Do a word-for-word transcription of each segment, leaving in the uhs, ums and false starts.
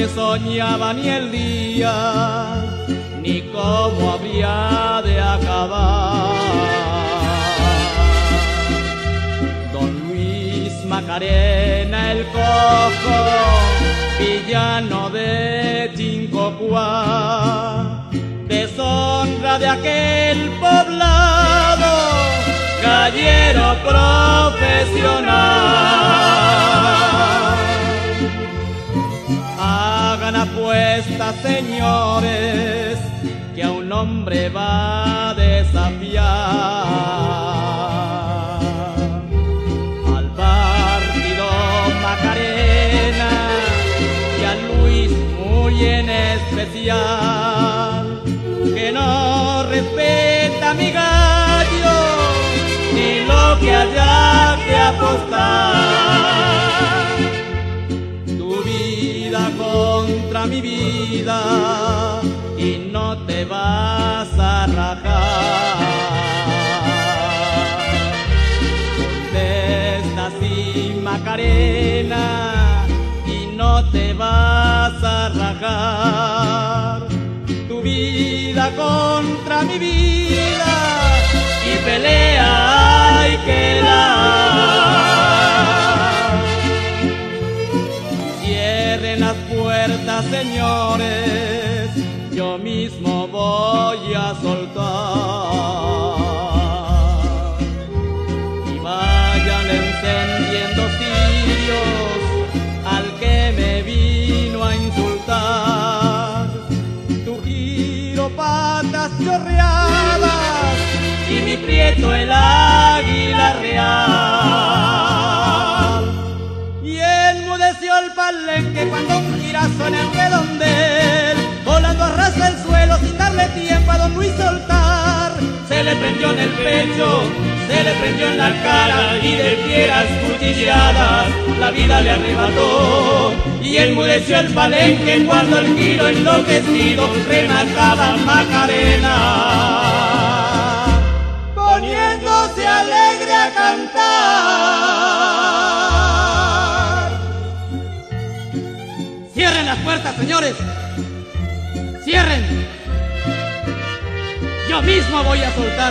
se soñaba ni el día, ni cómo habría de acabar. Don Luis Macarena el Cojo, villano de Chincocuá, deshonra de aquel poblado, gallero profesional. Hagan apuestas, señores, que a un hombre va a desafiar al partido Macarena y a Luis muy en especial, que no respeta mi gallo ni lo que haya que apostar. Tu vida contra mi vida y no te vas a rajar. Contesta sí, Macarena, y no te vas a rajar. Tu vida contra mi vida y pelea hay que dar. Cierren las puertas, señores, yo mismo voy a soltar. Y vayan encendiendo cirios al que me vino a insultar. Tu giro, patas chorreadas y mi prieto el águila real. Y enmudeció el palenque cuando un girazo en el redondel, volando arrasa el suelo sin darle tiempo a don Luis soltar. Se le prendió en el pecho, se le prendió en la cara y de fieras cuchilladas la vida le arrebató. Y enmudeció el palenque cuando el giro enloquecido remataba Macarena, poniéndose alegre a cantar. Cierren las puertas, señores, cierren. Yo mismo voy a soltar.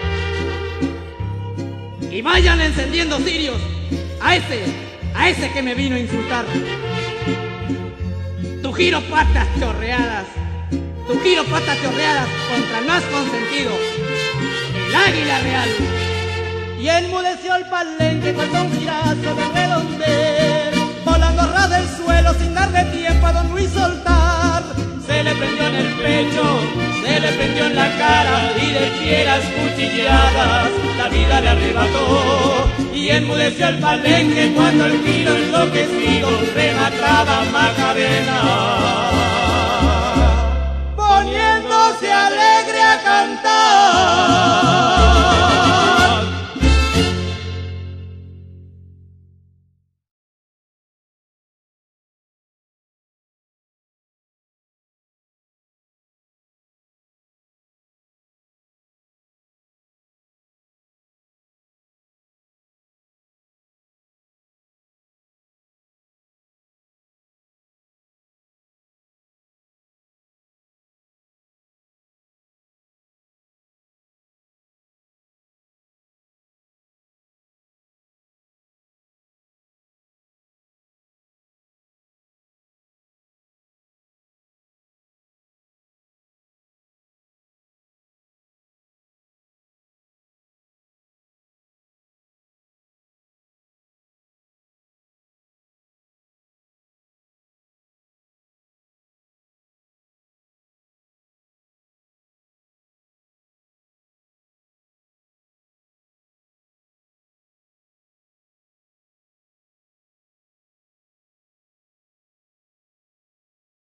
Y vayan encendiendo cirios a ese, a ese que me vino a insultar. Tu giro, patas chorreadas, tu giro, patas chorreadas contra el más consentido, el águila real. Y enmudeció el palenque cuando un girazo de redondel, volando a ras del suelo sin darle tiempo a don Luis soltar. Se le prendió en el pecho, se le prendió en la cara y de fieras cuchilladas la vida le arrebató. Y enmudeció el palenque cuando el giro enloquecido remataba Macarena, poniéndose alegre a cantar.